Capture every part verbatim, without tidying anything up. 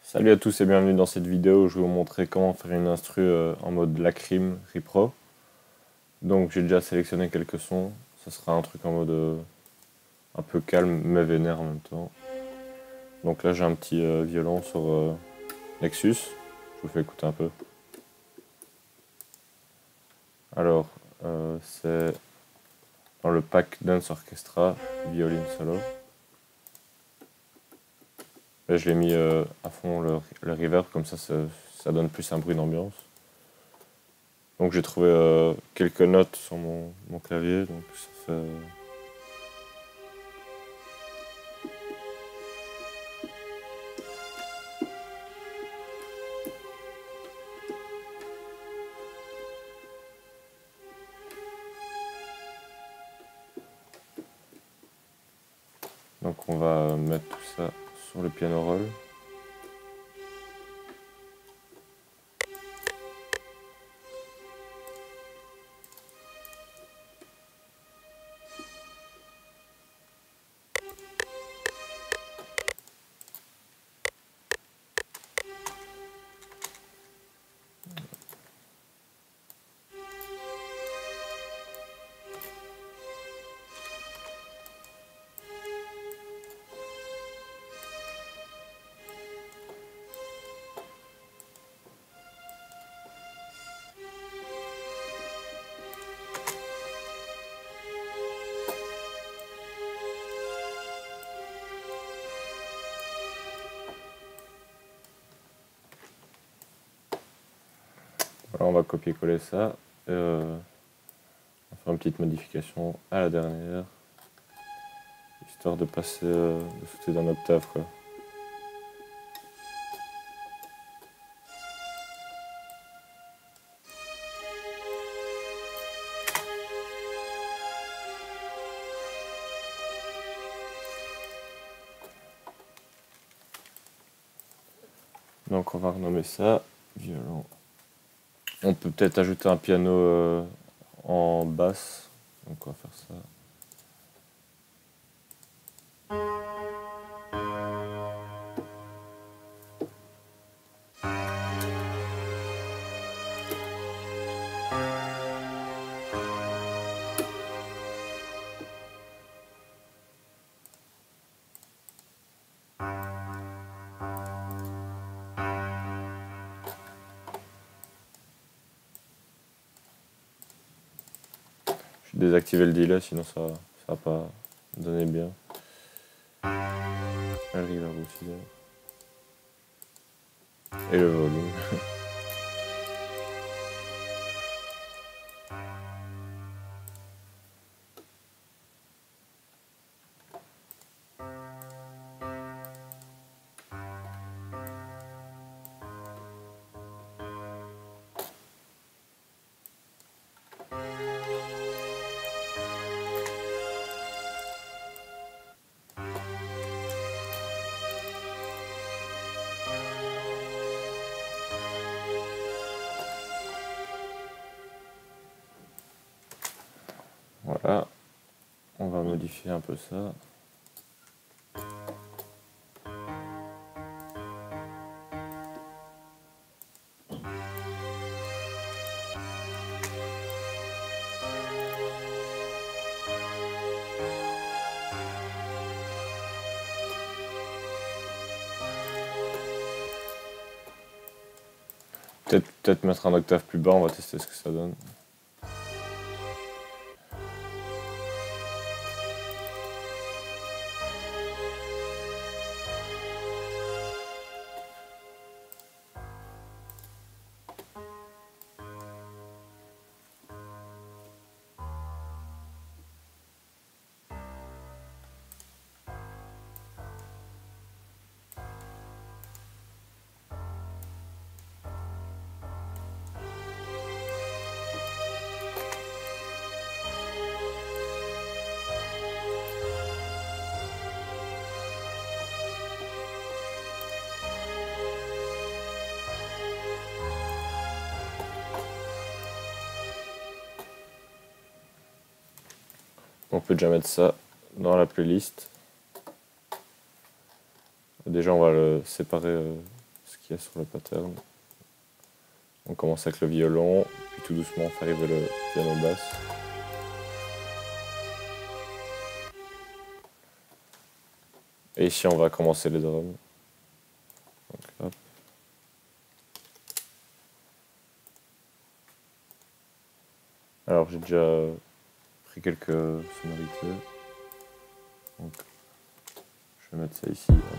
Salut à tous et bienvenue dans cette vidéo où je vais vous montrer comment faire une instru euh, en mode Lacrim Repro. Donc j'ai déjà sélectionné quelques sons, ce sera un truc en mode euh, un peu calme mais vénère en même temps. Donc là j'ai un petit euh, violon sur euh, Nexus, je vous fais écouter un peu. Alors euh, c'est dans le pack Dance Orchestra Violin Solo. Là je l'ai mis euh, à fond le, le reverb, comme ça, ça ça donne plus un bruit d'ambiance. Donc j'ai trouvé euh, quelques notes sur mon, mon clavier, donc ça fait... Donc on va mettre tout ça sur le piano roll. Voilà, on va copier-coller ça. Euh, on va faire une petite modification à la dernière, histoire de passer, euh, de sauter d'un octave quoi. Donc on va renommer ça violon. On peut peut-être ajouter un piano euh, en basse, donc on va faire ça. Je vais désactiver le delay, sinon ça ça va pas donner bien. Le reverb aussi. Et le volume. Voilà, on va modifier un peu ça. Peut-être peut-être mettre un octave plus bas, on va tester ce que ça donne. On peut déjà mettre ça dans la playlist. Déjà on va le séparer euh, qu'il y a sur le pattern. On commence avec le violon, puis tout doucement on fait arriver le piano basse. Et ici on va commencer les drums. Donc, hop. Alors j'ai déjà pris quelques sonorités. Donc, je vais mettre ça ici. Hop.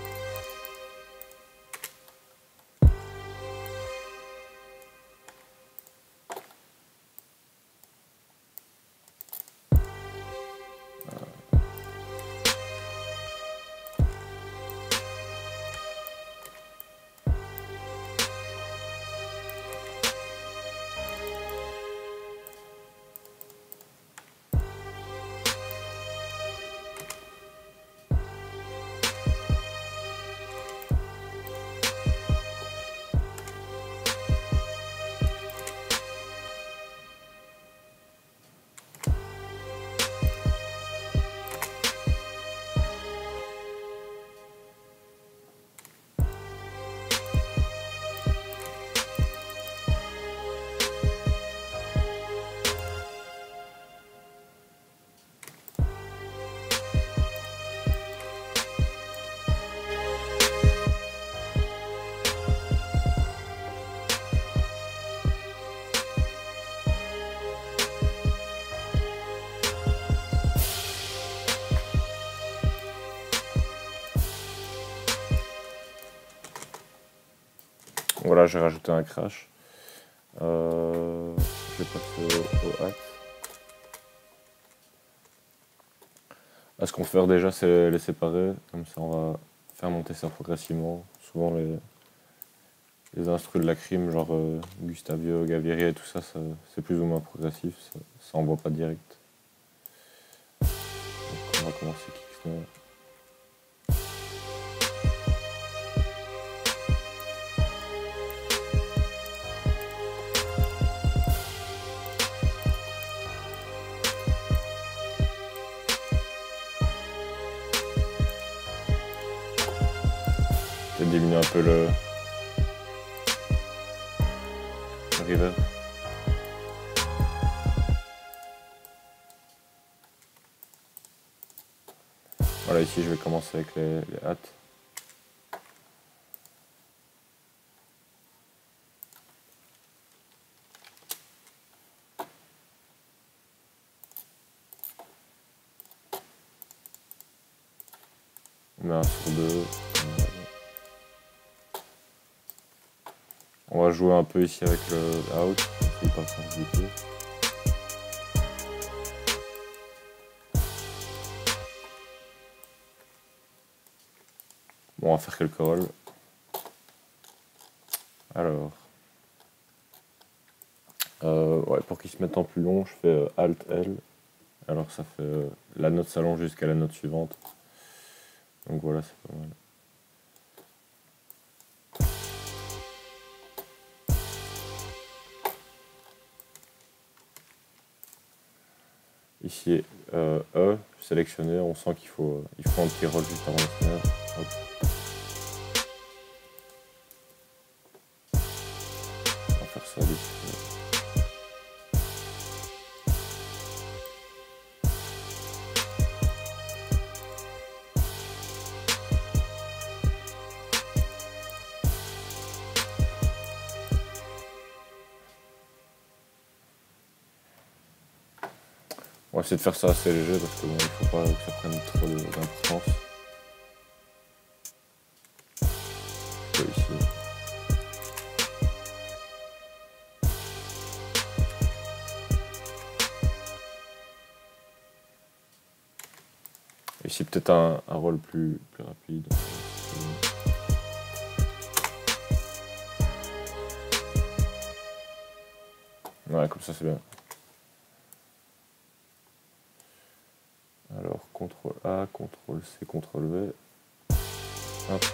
Voilà, j'ai rajouté un crash. Euh, je vais passer au, au hat. Ah, ce qu'on peut faire déjà, c'est les séparer. Comme ça, on va faire monter ça progressivement. Souvent, les, les instrus de la crime, genre euh, Gustavio, Gaviria et tout ça, ça c'est plus ou moins progressif. Ça, ça envoie pas direct. Donc, on va commencer kick snare. Je vais diminuer un peu le, le reverb. Voilà, ici je vais commencer avec les, les hats. On met un sur deux. On va jouer un peu ici avec le out, il pas le du tout. Bon, on va faire quelques rolls. Alors, euh, ouais, pour qu'ils se mettent en plus long, je fais euh, Alt L. Alors ça fait euh, la note s'allonge jusqu'à la note suivante. Donc voilà, c'est pas mal. Ici, euh, E, sélectionné, on sent qu'il faut, euh, il faut un petit roll juste avant le snare. Hop. On va faire ça ici. On va essayer de faire ça assez léger parce que bon, il faut pas que ça prenne trop d'importance. Ici. Ici peut-être un, un roll plus, plus rapide. Ouais, comme ça c'est bien. Alors, contrôle A, contrôle C, contrôle V. Hop.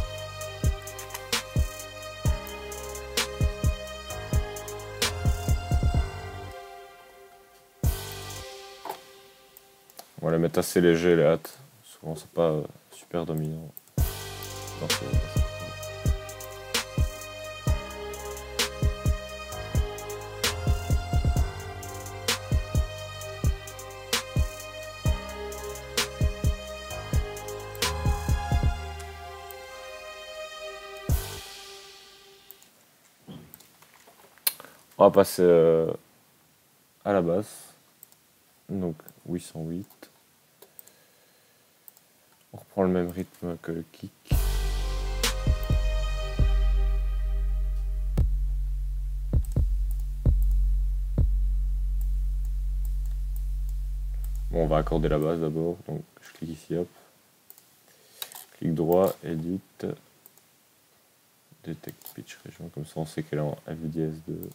On va les mettre assez léger les hâtes. Souvent c'est pas euh, super dominant. Non, On va passer euh, à la basse. Donc huit cent huit. On reprend le même rythme que le kick. Bon, on va accorder la basse d'abord. Donc je clique ici, hop. Clic droit, edit. Detect pitch region. Comme ça on sait qu'elle est en F dièse deux.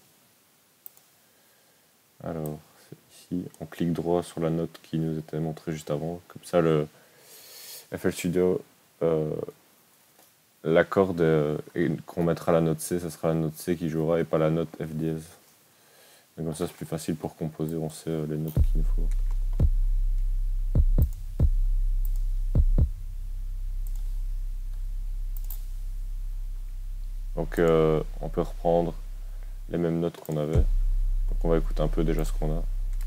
Alors, c'est ici. On clique droit sur la note qui nous était montrée juste avant. Comme ça, le F L Studio, euh, l'accord qu'on mettra la note C, ça sera la note C qui jouera et pas la note F dièse. Donc comme ça, c'est plus facile pour composer. On sait euh, les notes qu'il nous faut. Donc euh, on peut reprendre les mêmes notes qu'on avait. Donc on va écouter un peu déjà ce qu'on a.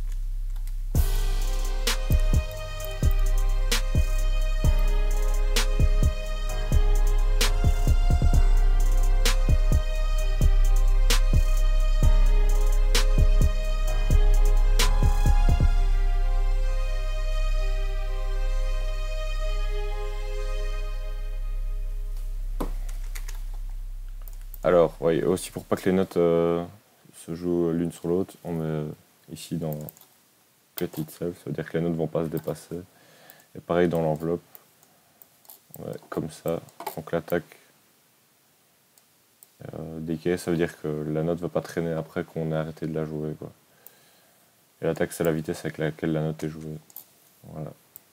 Alors, oui, aussi pour pas que les notes euh, se jouent l'une sur l'autre, on met euh, ici dans Cut Itself, ça veut dire que les notes vont pas se dépasser. Et pareil dans l'enveloppe, ouais, comme ça. Donc l'attaque euh, decay, ça veut dire que la note va pas traîner après qu'on ait arrêté de la jouer, quoi. Et l'attaque, c'est la vitesse avec laquelle la note est jouée. Voilà.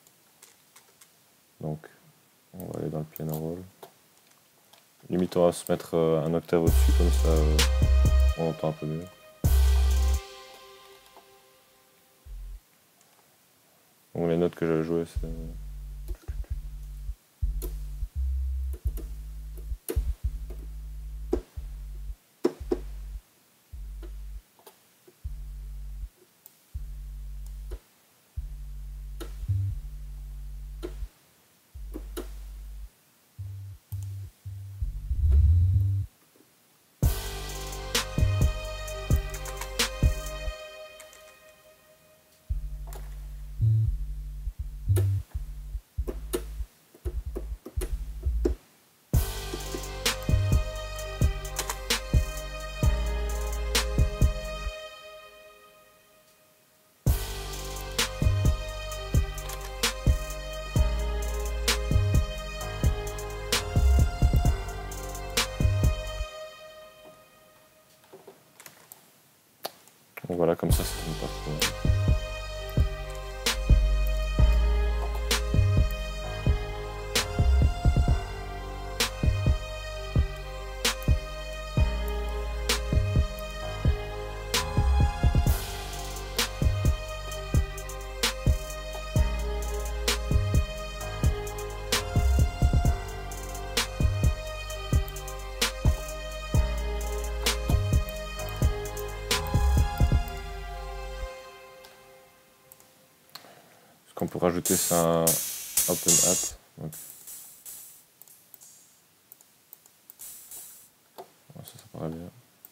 Donc, on va aller dans le piano roll. Limite, on va se mettre euh, un octave au-dessus, comme ça euh, on entend un peu mieux. Donc les notes que j'avais jouées, c'est... Donc voilà, comme ça, ça tombe pas trop mal. Ce qu'on peut rajouter, c'est un open hat. Donc, ça, ça paraît bien.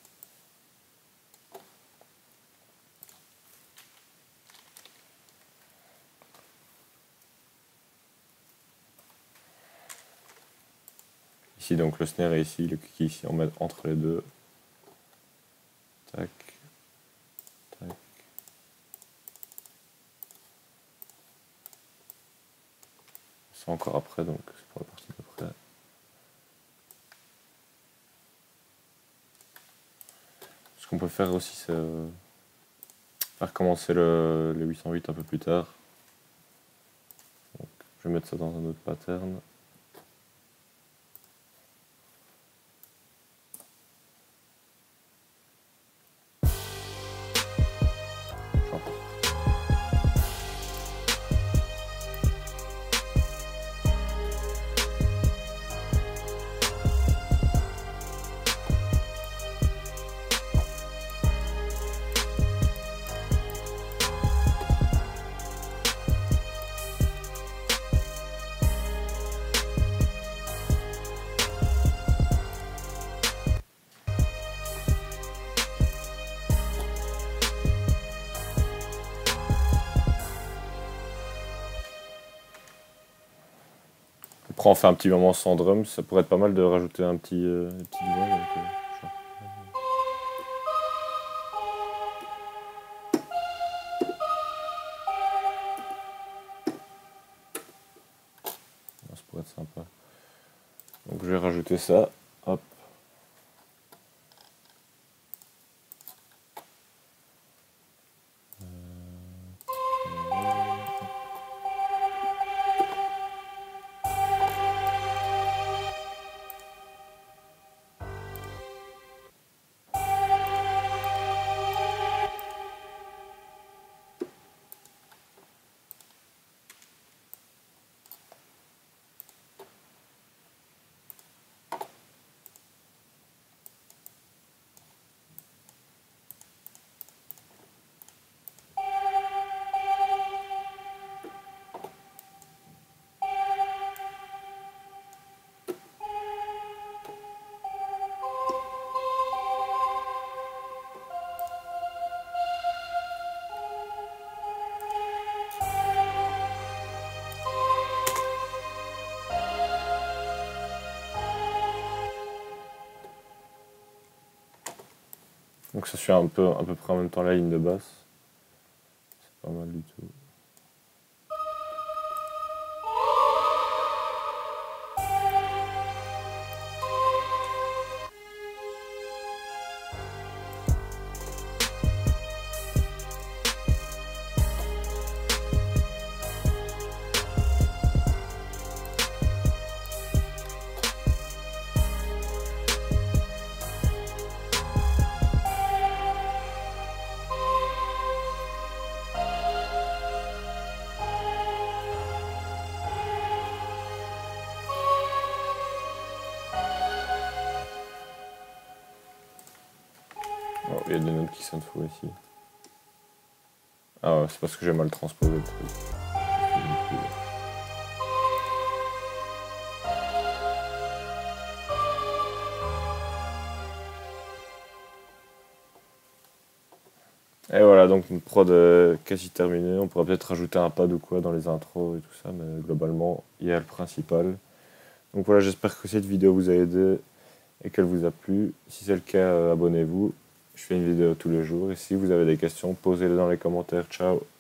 Ici, donc le snare est ici, le kick est ici, on met entre les deux. Tac. Tac. C'est encore après, donc c'est pour la partie d'après. Ce qu'on peut faire aussi, c'est euh, faire commencer le, le huit cent huit un peu plus tard. Donc, je vais mettre ça dans un autre pattern. Après, on fait un petit moment sans drum, ça pourrait être pas mal de rajouter un petit, euh, une petite voix. Donc, euh, ça pourrait être sympa. Donc je vais rajouter ça. Hop. Donc ça suit un peu à peu près en même temps la ligne de basse. C'est pas mal du tout. Oh, il y a des notes qui sonnent faux ici. Ah ouais, c'est parce que j'ai mal transposé le truc. Et voilà, donc une prod euh, quasi terminée. On pourrait peut-être rajouter un pad ou quoi dans les intros et tout ça, mais globalement, il y a le principal. Donc voilà, j'espère que cette vidéo vous a aidé et qu'elle vous a plu. Si c'est le cas, euh, abonnez-vous. Je fais une vidéo tous les jours et si vous avez des questions, posez-les dans les commentaires. Ciao!